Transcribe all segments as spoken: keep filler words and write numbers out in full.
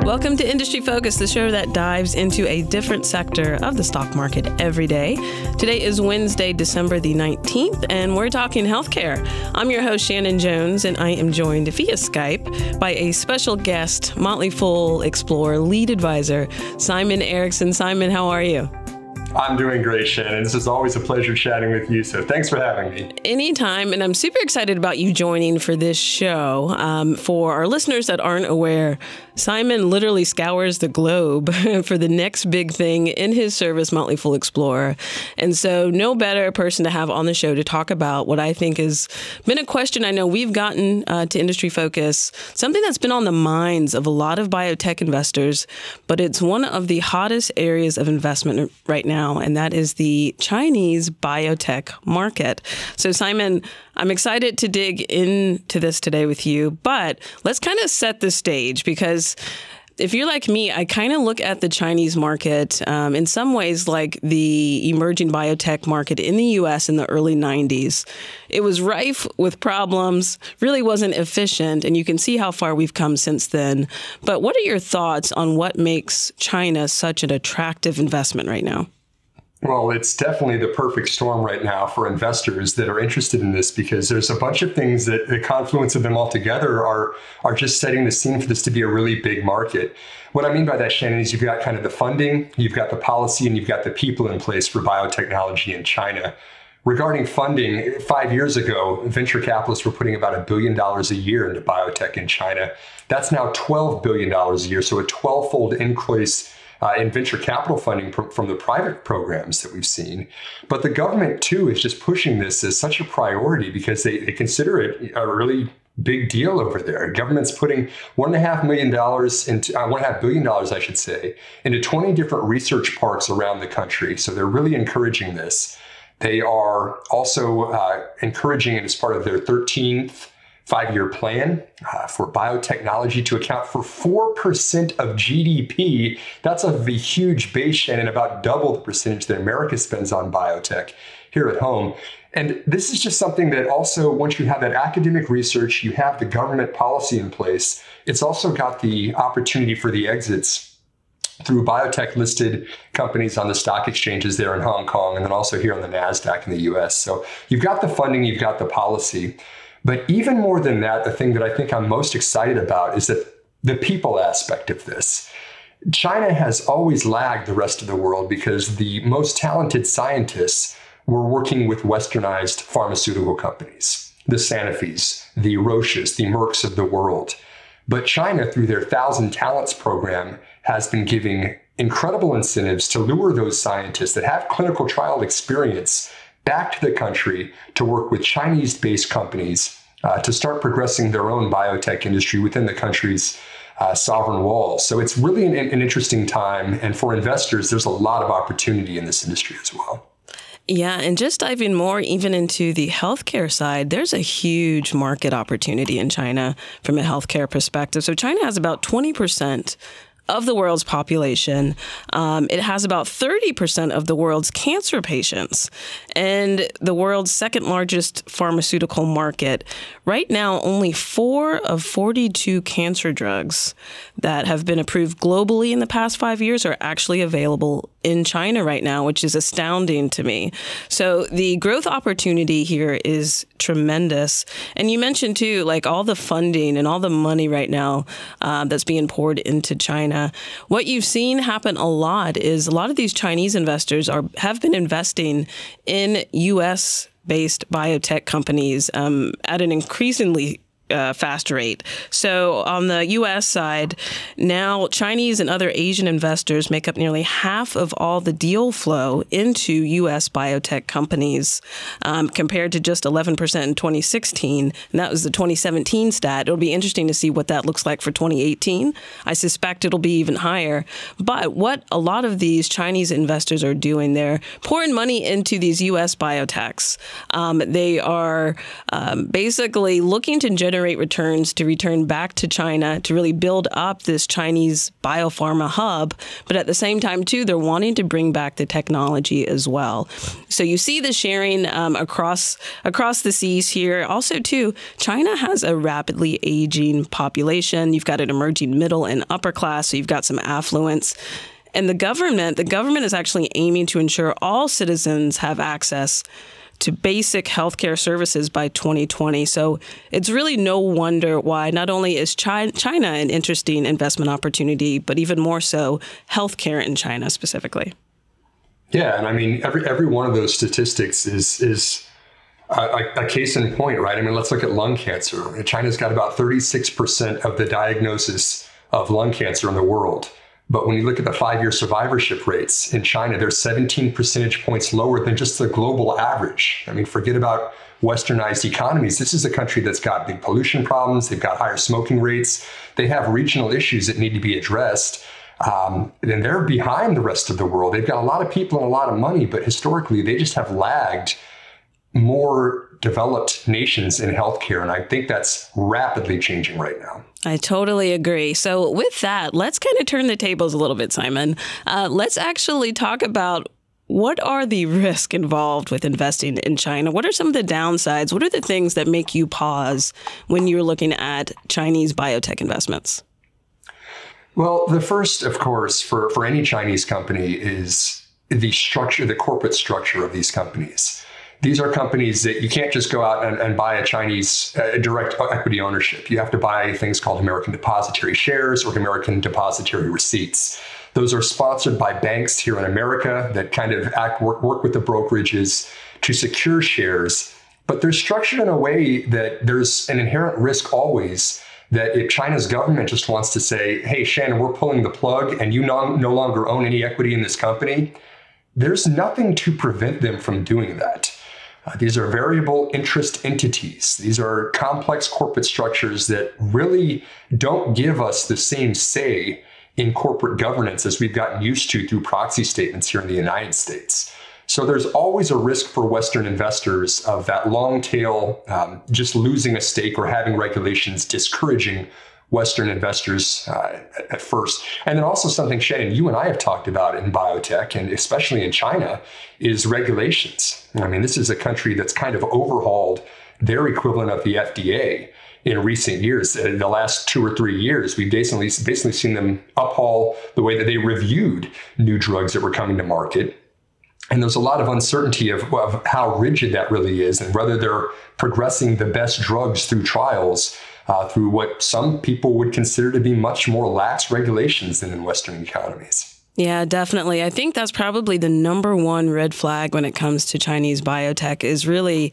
Welcome to Industry Focus, the show that dives into a different sector of the stock market every day. Today is Wednesday, December the nineteenth, and we're talking healthcare. I'm your host, Shannon Jones, and I am joined via Skype by a special guest, Motley Fool Explorer lead advisor, Simon Erickson. Simon, how are you? I'm doing great, Shannon. This is always a pleasure chatting with you, so thanks for having me. Anytime, and I'm super excited about you joining for this show. Um, for our listeners that aren't aware, Simon literally scours the globe for the next big thing in his service, Motley Fool Explorer. And so no better person to have on the show to talk about what I think has been a question I know we've gotten uh, to Industry Focus, something that's been on the minds of a lot of biotech investors, but it's one of the hottest areas of investment right now. And that is the Chinese biotech market. So, Simon, I'm excited to dig into this today with you, but let's kind of set the stage, because if you're like me, I kind of look at the Chinese market um, in some ways like the emerging biotech market in the U S in the early nineties. It was rife with problems, really wasn't efficient, and you can see how far we've come since then. But what are your thoughts on what makes China such an attractive investment right now? Well, it's definitely the perfect storm right now for investors that are interested in this, because there's a bunch of things that the confluence of them all together are, are just setting the scene for this to be a really big market. What I mean by that, Shannon, is you've got kind of the funding, you've got the policy, and you've got the people in place for biotechnology in China. Regarding funding, five years ago, venture capitalists were putting about a billion dollars a year into biotech in China. That's now twelve billion dollars a year, so a twelve-fold increase Uh, in venture capital funding pr- from the private programs that we've seen. But the government, too, is just pushing this as such a priority because they, they consider it a really big deal over there. Government's putting one and a half million dollars into uh, one and a half billion dollars, I should say, into twenty different research parks around the country. So they're really encouraging this. They are also uh, encouraging it as part of their thirteenth five-year plan uh, for biotechnology to account for four percent of G D P. That's a huge base, and about double the percentage that America spends on biotech here at home. And this is just something that also, once you have that academic research, you have the government policy in place, it's also got the opportunity for the exits through biotech-listed companies on the stock exchanges there in Hong Kong, and then also here on the NASDAQ in the U S. So you've got the funding, you've got the policy. But even more than that, the thing that I think I'm most excited about is that the people aspect of this. China has always lagged the rest of the world because the most talented scientists were working with westernized pharmaceutical companies, the Sanofis, the Roches, the Mercks of the world. But China, through their Thousand Talents program, has been giving incredible incentives to lure those scientists that have clinical trial experience back to the country to work with Chinese-based companies uh, to start progressing their own biotech industry within the country's uh, sovereign walls. So it's really an, an interesting time. And for investors, there's a lot of opportunity in this industry as well. Yeah, and just diving more even into the healthcare side, there's a huge market opportunity in China from a healthcare perspective. So China has about twenty percent of the world's population. Um, it has about thirty percent of the world's cancer patients and the world's second largest pharmaceutical market. Right now, only four of forty-two cancer drugs that have been approved globally in the past five years are actually available in China right now, which is astounding to me. So the growth opportunity here is tremendous. And you mentioned, too, like all the funding and all the money right now uh, that's being poured into China. What you've seen happen a lot is a lot of these Chinese investors are have been investing in U S-based biotech companies um, at an increasingly Uh, fast rate. So on the U S side, now Chinese and other Asian investors make up nearly half of all the deal flow into U S biotech companies, um, compared to just eleven percent in twenty sixteen. And that was the twenty seventeen stat. It'll be interesting to see what that looks like for twenty eighteen. I suspect it'll be even higher. But what a lot of these Chinese investors are doing, they're pouring money into these U S biotechs. Um, they are um, basically looking to generate generate returns to return back to China to really build up this Chinese biopharma hub. But at the same time, too, they're wanting to bring back the technology as well. So you see the sharing um, across across the seas here. Also, too, China has a rapidly aging population. You've got an emerging middle and upper class, so you've got some affluence. And the government, the government is actually aiming to ensure all citizens have access to basic healthcare services by twenty twenty. So it's really no wonder why not only is China, China an interesting investment opportunity, but even more so healthcare in China specifically. Yeah, and I mean, every every one of those statistics is is a, a case in point, right? I mean, let's look at lung cancer. China's got about thirty-six percent of the diagnosis of lung cancer in the world. But when you look at the five-year survivorship rates in China, they're seventeen percentage points lower than just the global average. I mean, forget about westernized economies. This is a country that's got big pollution problems. They've got higher smoking rates. They have regional issues that need to be addressed. Um, and they're behind the rest of the world. They've got a lot of people and a lot of money, but historically, they just have lagged more developed nations in healthcare. And I think that's rapidly changing right now. I totally agree. So with that, let's kind of turn the tables a little bit, Simon. Uh, let's actually talk about what are the risks involved with investing in China? What are some of the downsides? What are the things that make you pause when you're looking at Chinese biotech investments? Well, the first, of course, for, for any Chinese company is the structure, the corporate structure of these companies. These are companies that you can't just go out and, and buy a Chinese uh, direct equity ownership. You have to buy things called American depository shares or American depository receipts. Those are sponsored by banks here in America that kind of act work, work with the brokerages to secure shares. But they're structured in a way that there's an inherent risk always that if China's government just wants to say, hey, Shannon, we're pulling the plug and you no, no longer own any equity in this company, there's nothing to prevent them from doing that. Uh, these are variable interest entities. These are complex corporate structures that really don't give us the same say in corporate governance as we've gotten used to through proxy statements here in the United States. So there's always a risk for Western investors of that long tail, um, just losing a stake or having regulations discouraging Western investors uh, at, at first. And then also something, Shannon, you and I have talked about in biotech, and especially in China, is regulations. I mean, this is a country that's kind of overhauled their equivalent of the F D A in recent years. In the last two or three years, we've basically, basically seen them uphaul the way that they reviewed new drugs that were coming to market. And there's a lot of uncertainty of, of how rigid that really is and whether they're progressing the best drugs through trials uh, through what some people would consider to be much more lax regulations than in Western economies. Yeah, definitely. I think that's probably the number one red flag when it comes to Chinese biotech is really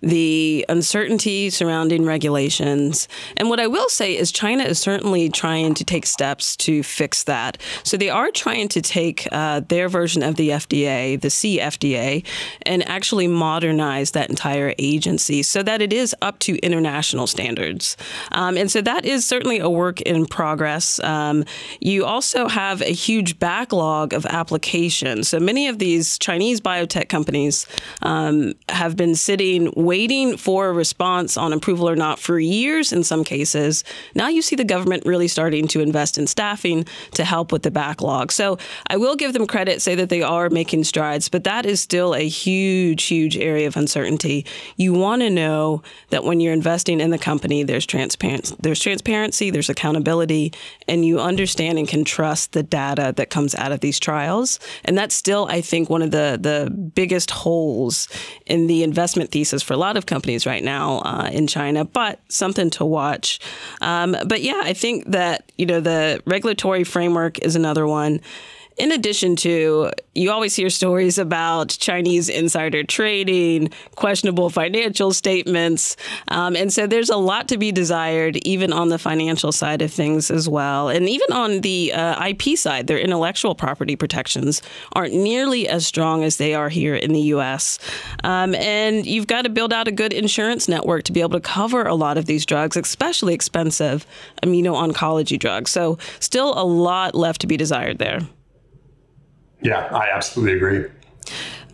the uncertainty surrounding regulations. And what I will say is China is certainly trying to take steps to fix that. So they are trying to take uh, their version of the F D A, the C F D A, and actually modernize that entire agency so that it is up to international standards. Um, and so that is certainly a work in progress. Um, you also have a huge backlog of applications. So many of these Chinese biotech companies um, have been sitting waiting for a response on approval or not for years in some cases. Now you see the government really starting to invest in staffing to help with the backlog. So I will give them credit, say that they are making strides, but that is still a huge, huge area of uncertainty. You want to know that when you're investing in the company, there's transparency, there's transparency, there's accountability, and you understand and can trust the data that comes out of these trials. And that's still, I think, one of the, the biggest holes in the investment thesis for a lot of companies right now uh, in China, but something to watch. Um, but yeah, I think that, you know, the regulatory framework is another one. In addition to, you always hear stories about Chinese insider trading, questionable financial statements. Um, and so there's a lot to be desired, even on the financial side of things as well. And even on the uh, I P side, their intellectual property protections aren't nearly as strong as they are here in the U S. Um, and you've got to build out a good insurance network to be able to cover a lot of these drugs, especially expensive immuno-oncology drugs. So still a lot left to be desired there. Yeah, I absolutely agree.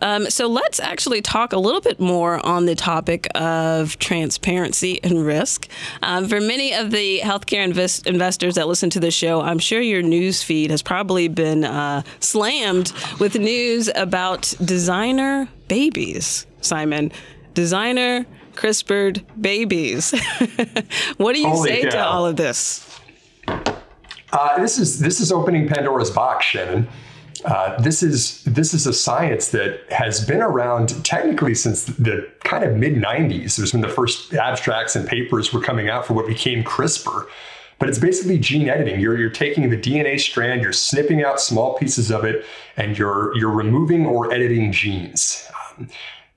Um, so let's actually talk a little bit more on the topic of transparency and risk. Um, for many of the healthcare invest- investors that listen to the show, I'm sure your news feed has probably been uh, slammed with news about designer babies, Simon. Designer CRISPRed babies. What do you Holy say cow. to all of this? Uh, this is this is opening Pandora's box, Shannon. Uh, this is this is a science that has been around technically since the kind of mid nineties. There's when the first abstracts and papers were coming out for what became CRISPR. But it's basically gene editing. You're you're taking the D N A strand, you're snipping out small pieces of it, and you're you're removing or editing genes. Um,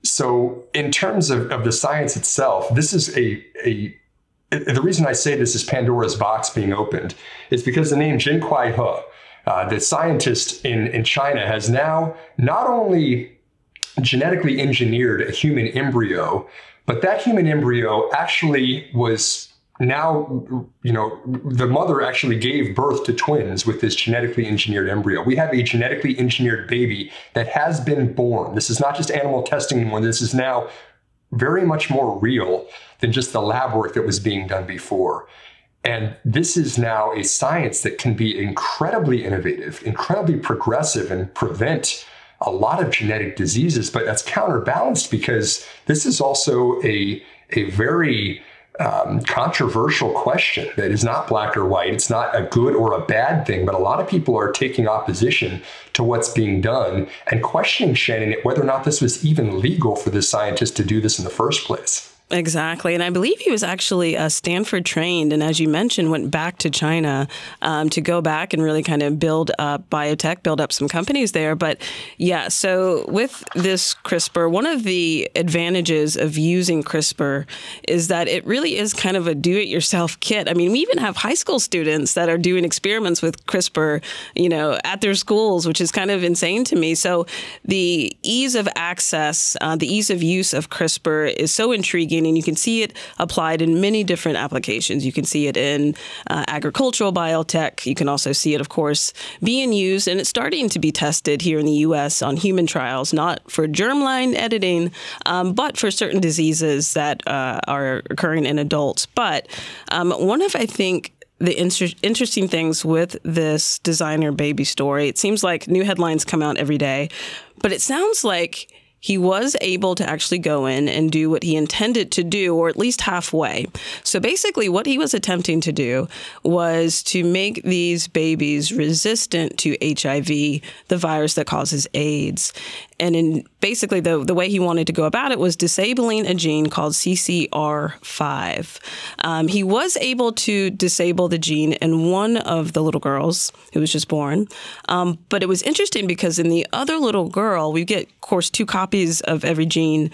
so in terms of, of the science itself, this is a a the reason I say this is Pandora's box being opened is because the name Jianqi He, Uh, the scientist in, in China, has now not only genetically engineered a human embryo, but that human embryo actually was now, you know, the mother actually gave birth to twins with this genetically engineered embryo. We have a genetically engineered baby that has been born. This is not just animal testing anymore. This is now very much more real than just the lab work that was being done before. And this is now a science that can be incredibly innovative, incredibly progressive, and prevent a lot of genetic diseases. But that's counterbalanced because this is also a, a very um, controversial question that is not black or white. It's not a good or a bad thing, but a lot of people are taking opposition to what's being done and questioning, Shannon, whether or not this was even legal for this scientist to do this in the first place. Exactly. And I believe he was actually uh, Stanford trained. And as you mentioned, went back to China um, to go back and really kind of build up biotech, build up some companies there. But yeah, so with this CRISPR, one of the advantages of using CRISPR is that it really is kind of a do-it-yourself kit. I mean, we even have high school students that are doing experiments with CRISPR, you know, at their schools, which is kind of insane to me. So the ease of access, uh, the ease of use of CRISPR is so intriguing. And you can see it applied in many different applications. You can see it in uh, agricultural biotech. You can also see it, of course, being used, and it's starting to be tested here in the U S on human trials, not for germline editing, um, but for certain diseases that uh, are occurring in adults. But um, one of, I think, the inter- interesting things with this designer baby story, it seems like new headlines come out every day, but it sounds like he was able to actually go in and do what he intended to do, or at least halfway. So basically what he was attempting to do was to make these babies resistant to H I V, the virus that causes AIDS. And in basically the, the way he wanted to go about it was disabling a gene called C C R five. Um, he was able to disable the gene in one of the little girls who was just born. Um, but it was interesting because in the other little girl, we get, of course, two copies of every gene.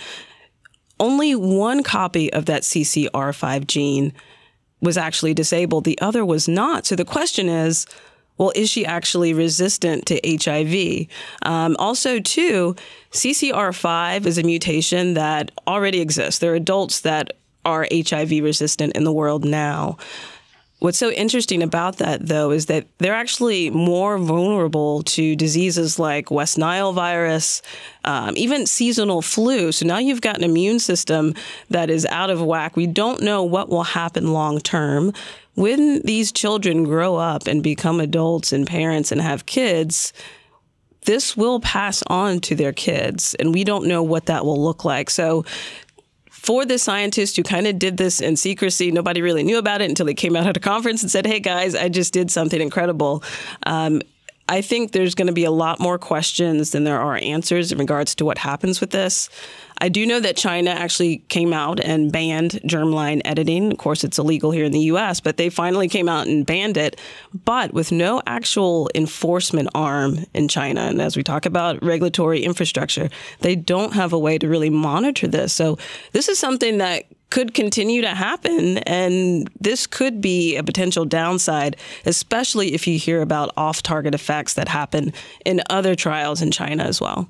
Only one copy of that C C R five gene was actually disabled. The other was not. So the question is, well, is she actually resistant to H I V? Um, also, too, C C R five is a mutation that already exists. There are adults that are H I V resistant in the world now. What's so interesting about that, though, is that they're actually more vulnerable to diseases like West Nile virus, um, even seasonal flu. So now you've got an immune system that is out of whack. We don't know what will happen long term. When these children grow up and become adults and parents and have kids, this will pass on to their kids, and we don't know what that will look like. So for the scientist who kind of did this in secrecy, nobody really knew about it until he came out at a conference and said, hey, guys, I just did something incredible. Um, I think there's going to be a lot more questions than there are answers in regards to what happens with this. I do know that China actually came out and banned germline editing. Of course, it's illegal here in the U S, but they finally came out and banned it, but with no actual enforcement arm in China. And as we talk about regulatory infrastructure, they don't have a way to really monitor this. So this is something that could continue to happen, and this could be a potential downside, especially if you hear about off-target effects that happen in other trials in China as well.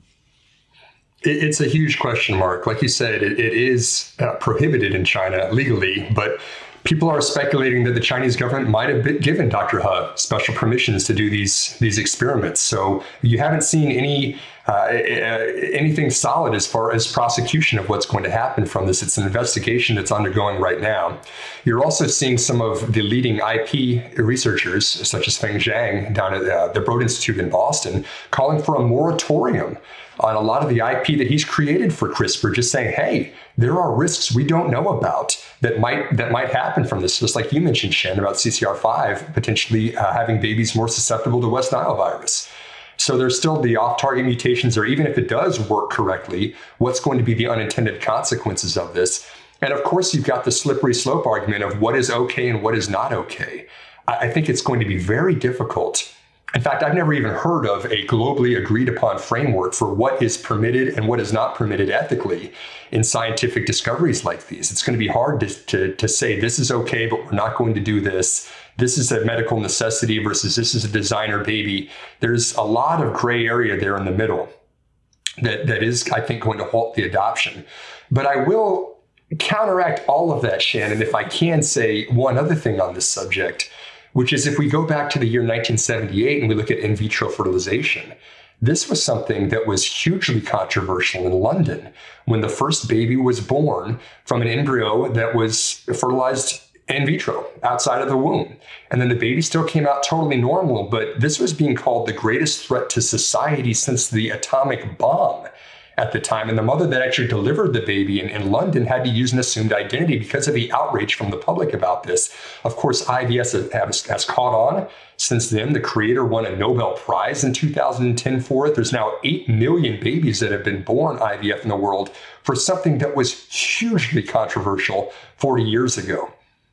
It's a huge question mark. Like you said, it, it is uh, prohibited in China legally, but people are speculating that the Chinese government might have been given Doctor He special permissions to do these these experiments. So you haven't seen any uh, anything solid as far as prosecution of what's going to happen from this. It's an investigation that's undergoing right now. You're also seeing some of the leading I P researchers, such as Feng Zhang down at uh, the Broad Institute in Boston, calling for a moratorium on a lot of the I P that he's created for CRISPR, just saying, hey, there are risks we don't know about that might that might happen from this. Just like you mentioned, Shen, about C C R five potentially uh, having babies more susceptible to West Nile virus. So there's still the off-target mutations, or even if it does work correctly, what's going to be the unintended consequences of this? And of course, you've got the slippery slope argument of what is okay and what is not okay. I think it's going to be very difficult. In fact, I've never even heard of a globally agreed upon framework for what is permitted and what is not permitted ethically in scientific discoveries like these. It's going to be hard to, to, to say this is okay, but we're not going to do this. This is a medical necessity versus this is a designer baby. There's a lot of gray area there in the middle that, that is, I think, going to halt the adoption. But I will counteract all of that, Shannon, if I can say one other thing on this subject, which is if we go back to the year nineteen seventy-eight and we look at in vitro fertilization, this was something that was hugely controversial in London when the first baby was born from an embryo that was fertilized in vitro outside of the womb. And then the baby still came out totally normal, but this was being called the greatest threat to society since the atomic bomb at the time. And the mother that actually delivered the baby in, in London had to use an assumed identity because of the outrage from the public about this. Of course, I V F has, has caught on since then. The creator won a Nobel Prize in two thousand ten for it. There's now eight million babies that have been born I V F in the world for something that was hugely controversial forty years ago.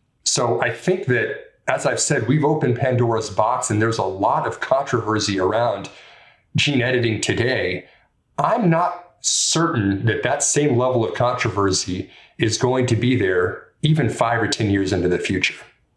So I think that, as I've said, we've opened Pandora's box and there's a lot of controversy around gene editing today. I'm not certain that that same level of controversy is going to be there even five or ten years into the future.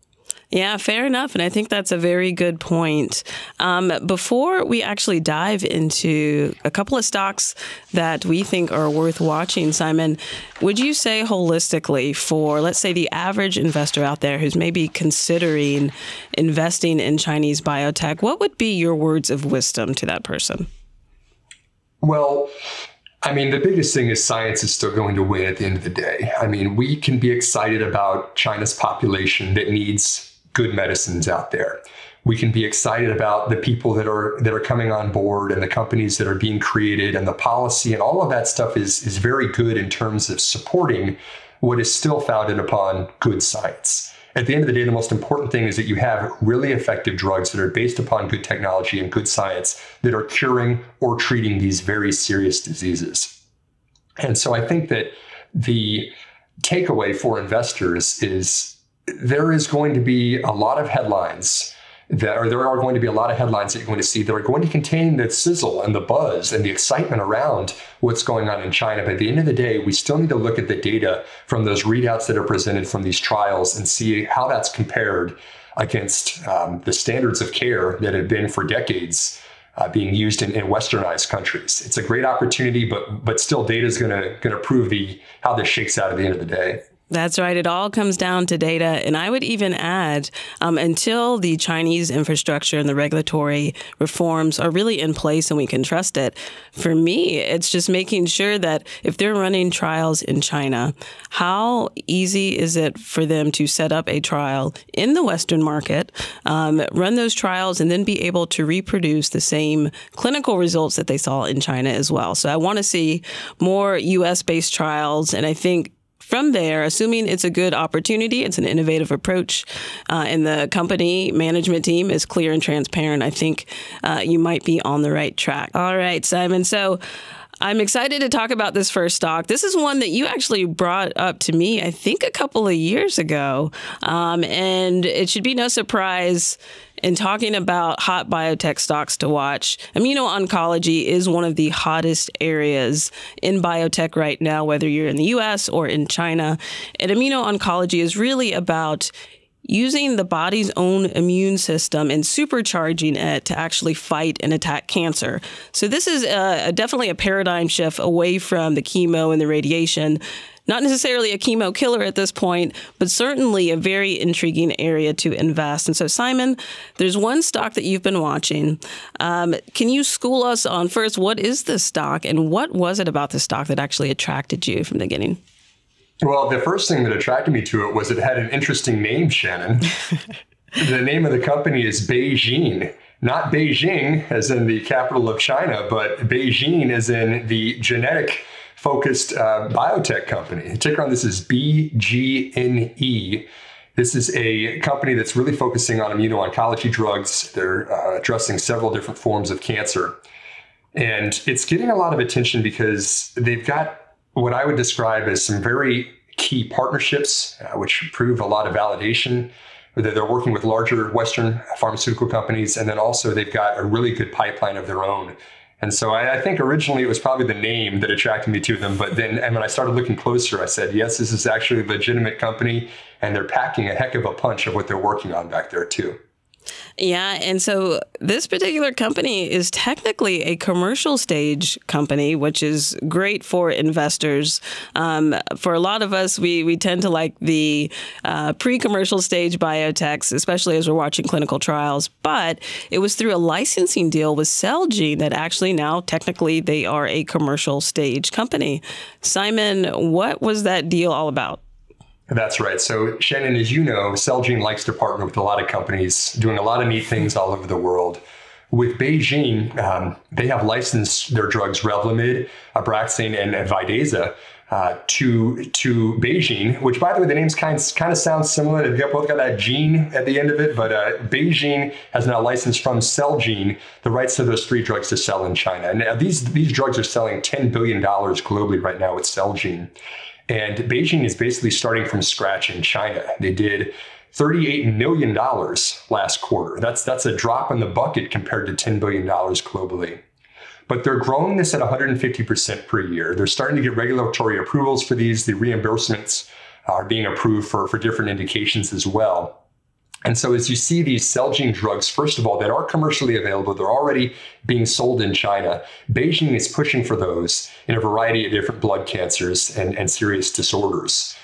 Yeah, fair enough. And I think that's a very good point. Um, before we actually dive into a couple of stocks that we think are worth watching, Simon, would you say holistically for, let's say, the average investor out there who's maybe considering investing in Chinese biotech, what would be your words of wisdom to that person? Well, I mean, the biggest thing is science is still going to win at the end of the day. I mean, we can be excited about China's population that needs good medicines out there. We can be excited about the people that are that are coming on board and the companies that are being created and the policy, and all of that stuff is, is very good in terms of supporting what is still founded upon good science. At the end of the day, the most important thing is that you have really effective drugs that are based upon good technology and good science that are curing or treating these very serious diseases. And so I think that the takeaway for investors is there is going to be a lot of headlines that are, there are going to be a lot of headlines that you're going to see that are going to contain the sizzle and the buzz and the excitement around what's going on in China. But at the end of the day, we still need to look at the data from those readouts that are presented from these trials and see how that's compared against um, the standards of care that have been for decades uh, being used in, in westernized countries. It's a great opportunity, but but still data is going to going to prove the how this shakes out at the end of the day. That's right. It all comes down to data. And I would even add, um, until the Chinese infrastructure and the regulatory reforms are really in place and we can trust it, for me, it's just making sure that if they're running trials in China, how easy is it for them to set up a trial in the Western market, um, run those trials, and then be able to reproduce the same clinical results that they saw in China as well. So I want to see more U S-based trials. And I think from there, assuming it's a good opportunity, it's an innovative approach, uh, and the company management team is clear and transparent, I think uh, you might be on the right track. All right, Simon. So I'm excited to talk about this first stock. This is one that you actually brought up to me, I think, a couple of years ago. Um, and it should be no surprise in talking about hot biotech stocks to watch. Immuno-oncology is one of the hottest areas in biotech right now, whether you're in the U S or in China. And immuno-oncology is really about using the body's own immune system and supercharging it to actually fight and attack cancer. So this is a, a definitely a paradigm shift away from the chemo and the radiation. not necessarily a chemo killer at this point, but certainly a very intriguing area to invest. And so, Simon, there's one stock that you've been watching. Um, can you school us on first, what is this stock and what was it about the stock that actually attracted you from the beginning? Well, the first thing that attracted me to it was it had an interesting name, Shannon. The name of the company is BeiGene. Not Beijing, as in the capital of China, but BeiGene as in the genetic-focused uh, biotech company. The ticker on this is B G N E. This is a company that's really focusing on immuno-oncology drugs. They're uh, addressing several different forms of cancer. And it's getting a lot of attention because they've got what I would describe as some very key partnerships, uh, which prove a lot of validation. They're working with larger Western pharmaceutical companies, and then also they've got a really good pipeline of their own. And so I, I think originally it was probably the name that attracted me to them. But then and when I started looking closer, I said, yes, this is actually a legitimate company, and they're packing a heck of a punch of what they're working on back there too. Yeah. And so this particular company is technically a commercial stage company, which is great for investors. Um, for a lot of us, we, we tend to like the uh, pre-commercial stage biotechs, especially as we're watching clinical trials. But it was through a licensing deal with Celgene that actually now technically they are a commercial stage company. Simon, what was that deal all about? That's right. So, Shannon, as you know, Celgene likes to partner with a lot of companies doing a lot of neat things all over the world. With BeiGene, um, they have licensed their drugs Revlimid, Abraxane, and Vidasa uh, to to BeiGene, which, by the way, the names kind of, kind of sound similar. They've got, both got that gene at the end of it, but uh, BeiGene has now licensed from Celgene the rights to those three drugs to sell in China. And now these, these drugs are selling ten billion dollars globally right now with Celgene. And BeiGene is basically starting from scratch in China. They did thirty-eight million dollars last quarter. That's, that's a drop in the bucket compared to ten billion dollars globally. But they're growing this at one hundred fifty percent per year. They're starting to get regulatory approvals for these. The reimbursements are being approved for, for different indications as well. And so as you see these Celgene drugs, first of all, that are commercially available, they're already being sold in China. BeiGene is pushing for those in a variety of different blood cancers and, and serious disorders.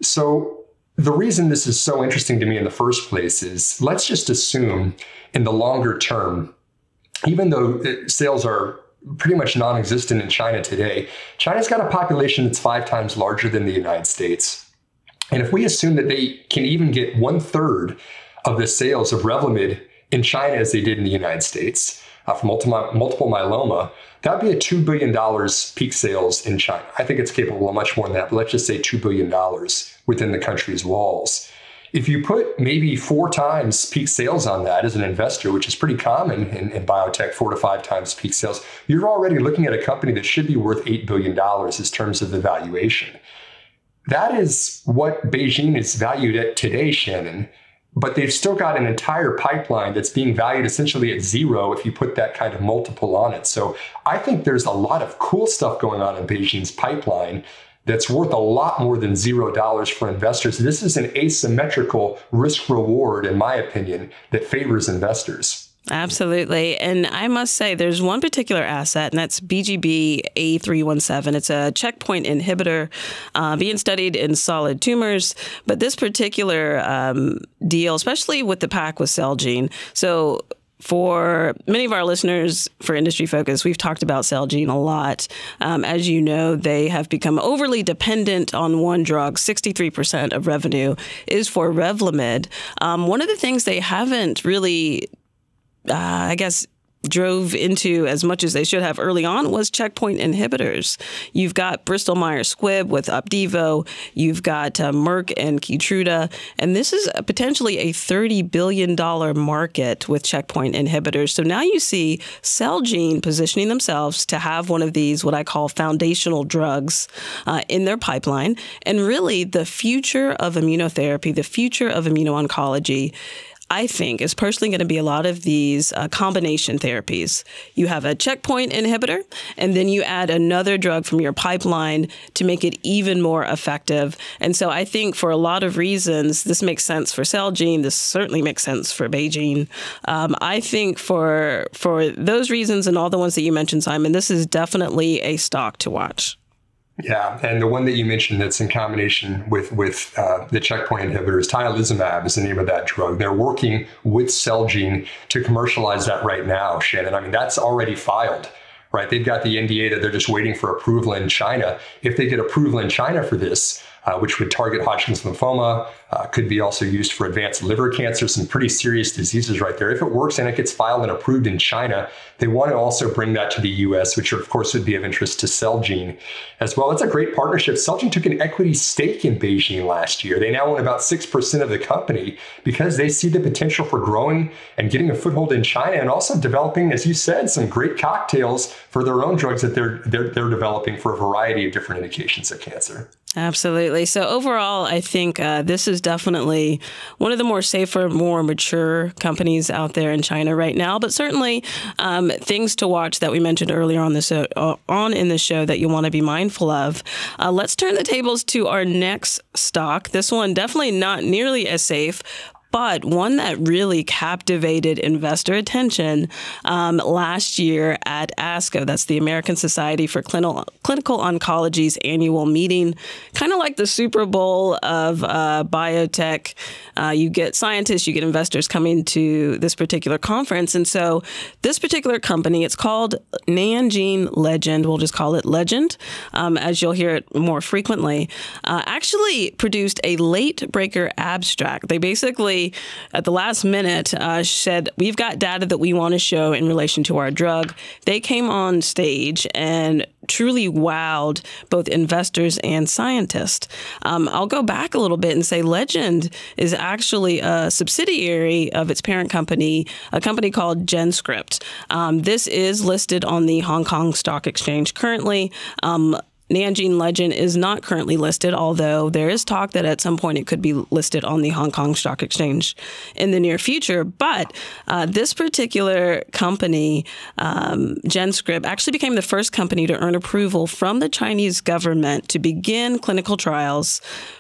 So the reason this is so interesting to me in the first place is let's just assume in the longer term, even though sales are pretty much non-existent in China today, China's got a population that's five times larger than the United States. And if we assume that they can even get one third of the sales of Revlimid in China as they did in the United States uh, for multiple, multiple myeloma, that'd be a two billion dollars peak sales in China. I think it's capable of much more than that, but let's just say two billion dollars within the country's walls. If you put maybe four times peak sales on that as an investor, which is pretty common in, in biotech, four to five times peak sales, you're already looking at a company that should be worth eight billion dollars in terms of the valuation. That is what BeiGene is valued at today, Shannon. But they've still got an entire pipeline that's being valued essentially at zero if you put that kind of multiple on it. So I think there's a lot of cool stuff going on in BeiGene's pipeline that's worth a lot more than zero dollars for investors. This is an asymmetrical risk reward, in my opinion, that favors investors. Absolutely. And I must say there's one particular asset, and that's B G B A three seventeen. It's a checkpoint inhibitor uh, being studied in solid tumors. But this particular um, deal, especially with the pack with Celgene, so for many of our listeners, for Industry Focus, we've talked about Celgene a lot. Um, as you know, they have become overly dependent on one drug. sixty-three percent of revenue is for Revlimid. Um, one of the things they haven't really Uh, I guess, drove into as much as they should have early on was checkpoint inhibitors. You've got Bristol Myers Squibb with Opdivo. You've got uh, Merck and Keytruda. And this is a potentially a thirty billion dollars market with checkpoint inhibitors. So now you see Celgene positioning themselves to have one of these, what I call foundational drugs uh, in their pipeline. And really the future of immunotherapy, the future of immuno-oncology, I think, is personally going to be a lot of these uh, combination therapies. You have a checkpoint inhibitor, and then you add another drug from your pipeline to make it even more effective. And so I think for a lot of reasons, this makes sense for Celgene. This certainly makes sense for BeiGene. Um, I think for, for those reasons and all the ones that you mentioned, Simon, this is definitely a stock to watch. Yeah, and the one that you mentioned that's in combination with with uh, the checkpoint inhibitors, tializumab is the name of that drug. They're working with Celgene to commercialize that right now, Shannon. I mean, that's already filed, right? They've got the N D A that they're just waiting for approval in China. If they get approval in China for this, uh, which would target Hodgkin's lymphoma, uh, could be also used for advanced liver cancer, some pretty serious diseases right there. If it works and it gets filed and approved in China, they want to also bring that to the U S, which of course would be of interest to Celgene as well. It's a great partnership. Celgene took an equity stake in BeiGene last year. They now own about six percent of the company because they see the potential for growing and getting a foothold in China and also developing, as you said, some great cocktails for their own drugs that they're, they're, they're developing for a variety of different indications of cancer. Absolutely. So overall, I think uh, this is definitely one of the more safer, more mature companies out there in China right now. But certainly um, things to watch that we mentioned earlier on this uh, on in the show that you want to be mindful of. Uh, let's turn the tables to our next stock. This one definitely not nearly as safe, but one that really captivated investor attention um, last year at ASCO. That's the American Society for Clinical, Clinical Oncology's annual meeting, kind of like the Super Bowl of uh, biotech. Uh, you get scientists, you get investors coming to this particular conference. And so this particular company, it's called Nanjing Legend. We'll just call it Legend, um, as you'll hear it more frequently, uh, actually produced a late breaker abstract. They basically at the last minute, uh, said, we've got data that we want to show in relation to our drug. They came on stage and truly wowed both investors and scientists. Um, I'll go back a little bit and say Legend is actually a subsidiary of its parent company, a company called GenScript. Um, this is listed on the Hong Kong Stock Exchange currently. Um, Nanjing Legend is not currently listed, although there is talk that at some point it could be listed on the Hong Kong Stock Exchange in the near future. But uh, this particular company, um, GenScript, actually became the first company to earn approval from the Chinese government to begin clinical trials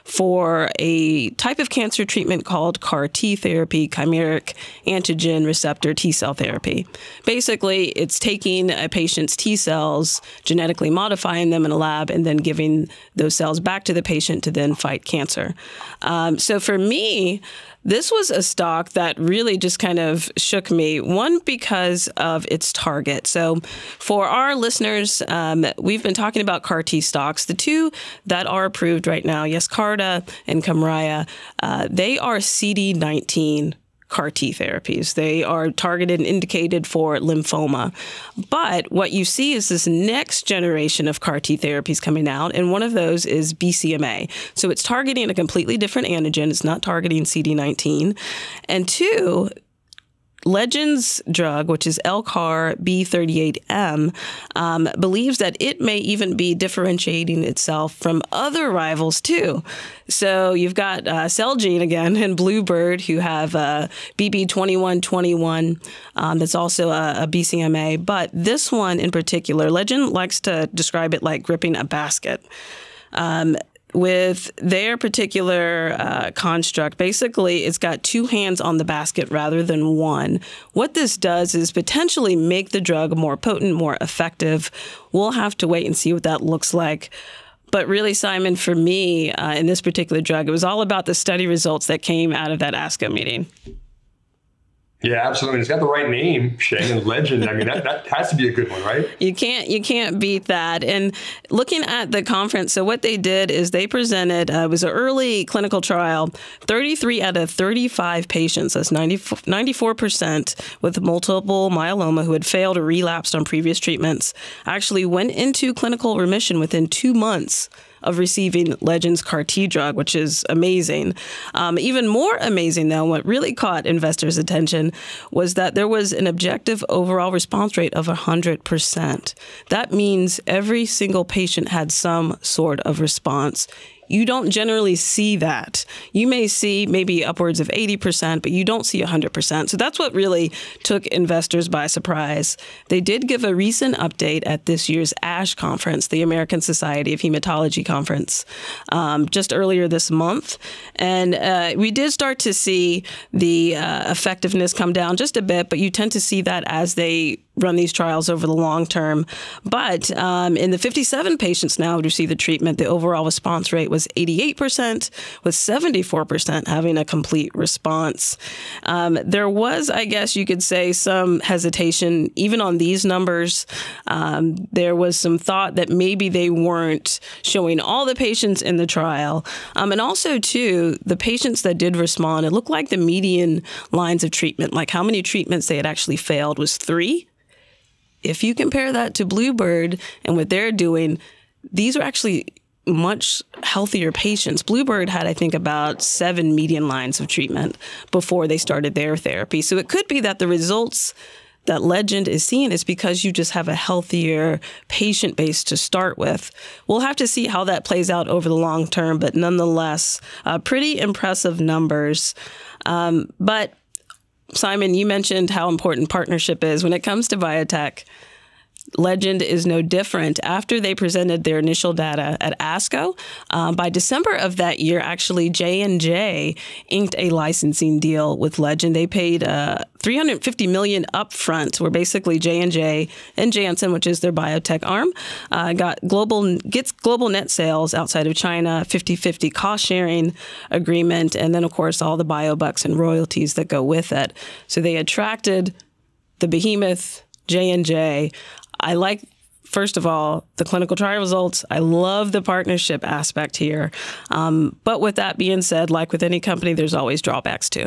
for a type of cancer treatment called C A R T therapy, chimeric antigen receptor T-cell therapy. Basically, it's taking a patient's T cells, genetically modifying them in a lab, and then giving those cells back to the patient to then fight cancer. Um, so for me, this was a stock that really just kind of shook me. One, because of its target. So for our listeners, um, we've been talking about C A R T stocks. The two that are approved right now, Yescarta and Kymriah, uh, they are C D nineteen C A R T therapies. They are targeted and indicated for lymphoma. But what you see is this next generation of C A R T therapies coming out, and one of those is B C M A. So it's targeting a completely different antigen. It's not targeting C D nineteen. And two, Legend's drug, which is L C A R B thirty-eight M, um, believes that it may even be differentiating itself from other rivals too. So you've got uh, Celgene again and Bluebird, who have uh, B B twenty-one twenty-one, um, that's also a, a B C M A. But this one in particular, Legend likes to describe it like gripping a basket. Um, With their particular uh, construct, basically, it's got two hands on the basket rather than one. What this does is potentially make the drug more potent, more effective. We'll have to wait and see what that looks like. But really, Simon, for me, uh, in this particular drug, it was all about the study results that came out of that ASCO meeting. Yeah, absolutely. It's got the right name, Shannon, Legend. I mean, that, that has to be a good one, right? You can't you can't beat that. And looking at the conference, so what they did is they presented, uh, it was an early clinical trial, thirty-three out of thirty-five patients, that's ninety-four percent with multiple myeloma who had failed or relapsed on previous treatments, actually went into clinical remission within two months of receiving Legend's C A R T drug, which is amazing. Um, even more amazing, though, what really caught investors' attention was that there was an objective overall response rate of one hundred percent. That means every single patient had some sort of response. You don't generally see that. You may see maybe upwards of eighty percent, but you don't see one hundred percent. So that's what really took investors by surprise. They did give a recent update at this year's ASH conference, the American Society of Hematology conference, um, just earlier this month. And uh, we did start to see the uh, effectiveness come down just a bit, but you tend to see that as they run these trials over the long term. But um, in the fifty-seven patients now who received the treatment, the overall response rate was eighty-eight percent, with seventy-four percent having a complete response. Um, there was, I guess you could say, some hesitation even on these numbers. Um, there was some thought that maybe they weren't showing all the patients in the trial. Um, and also, too, the patients that did respond, it looked like the median lines of treatment, like how many treatments they had actually failed, was three. If you compare that to Bluebird and what they're doing, these are actually much healthier patients. Bluebird had, I think, about seven median lines of treatment before they started their therapy. So it could be that the results that Legend is seeing is because you just have a healthier patient base to start with. We'll have to see how that plays out over the long term, but nonetheless, uh, pretty impressive numbers. Um, but Simon, you mentioned how important partnership is. When it comes to biotech, Legend is no different. After they presented their initial data at ASCO, um, by December of that year, actually, J and J inked a licensing deal with Legend. They paid uh, three hundred fifty million dollars upfront, where basically J and J and Janssen, which is their biotech arm, uh, got global gets global net sales outside of China, fifty-fifty cost-sharing agreement, and then, of course, all the biobucks and royalties that go with it. So they attracted the behemoth, J and J. I like, first of all, the clinical trial results. I love the partnership aspect here. Um, but with that being said, like with any company, there's always drawbacks too.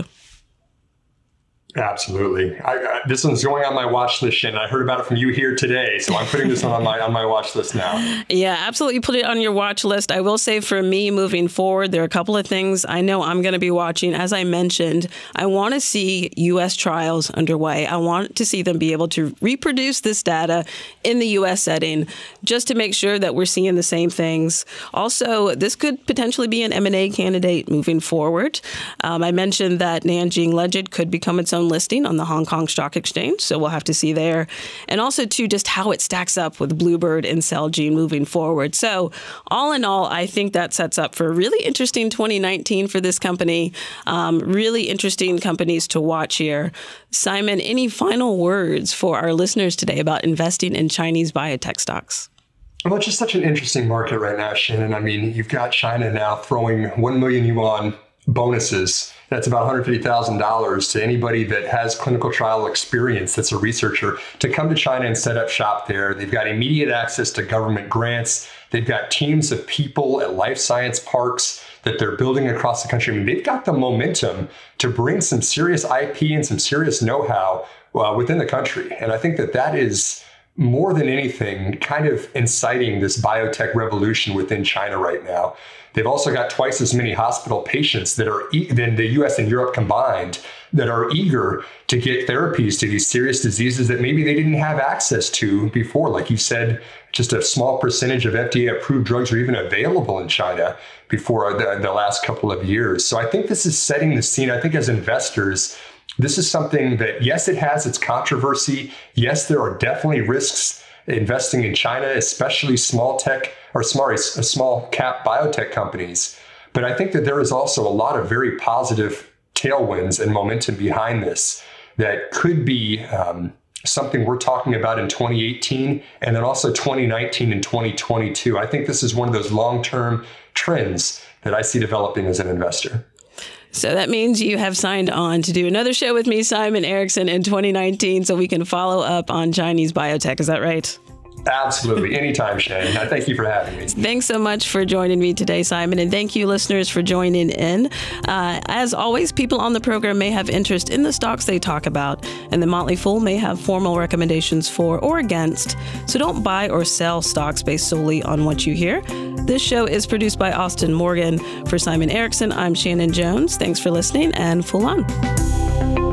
Absolutely. I, I, this one's going on my watch list, and I heard about it from you here today. So I'm putting this one on my on my watch list now. Yeah, absolutely. Put it on your watch list. I will say for me moving forward, there are a couple of things I know I'm going to be watching. As I mentioned, I want to see U S trials underway. I want to see them be able to reproduce this data in the U S setting just to make sure that we're seeing the same things. Also, this could potentially be an M and A candidate moving forward. Um, I mentioned that Nanjing Legend could become its own listing on the Hong Kong Stock Exchange, so we'll have to see there. And also, too, just how it stacks up with Bluebird and Celgene moving forward. So all in all, I think that sets up for a really interesting twenty nineteen for this company. Um, really interesting companies to watch here. Simon, any final words for our listeners today about investing in Chinese biotech stocks? Well, it's just such an interesting market right now, Shannon. I mean, you've got China now throwing one million yuan bonuses. That's about one hundred fifty thousand dollars to anybody that has clinical trial experience that's a researcher to come to China and set up shop there. They've got immediate access to government grants. They've got teams of people at life science parks that they're building across the country. I mean, they've got the momentum to bring some serious I P and some serious know-how uh, within the country. And I think that that is more than anything kind of inciting this biotech revolution within China right now. They've also got twice as many hospital patients that are e- than the U S and Europe combined that are eager to get therapies to these serious diseases that maybe they didn't have access to before. Like you said, just a small percentage of F D A-approved drugs are even available in China before the, the last couple of years. So I think this is setting the scene. I think as investors, this is something that, yes, it has its controversy. Yes, there are definitely risks investing in China, especially small tech or sorry, small cap biotech companies. But I think that there is also a lot of very positive tailwinds and momentum behind this that could be um, something we're talking about in twenty eighteen and then also twenty nineteen and twenty twenty-two. I think this is one of those long-term trends that I see developing as an investor. So that means you have signed on to do another show with me, Simon Erickson, in twenty nineteen, so we can follow up on Chinese biotech. Is that right? Absolutely. Anytime, Shannon. I thank you for having me. Thanks so much for joining me today, Simon. And thank you, listeners, for joining in. Uh, as always, people on the program may have interest in the stocks they talk about, and the Motley Fool may have formal recommendations for or against. So don't buy or sell stocks based solely on what you hear. This show is produced by Austin Morgan. For Simon Erickson, I'm Shannon Jones. Thanks for listening, and Fool on.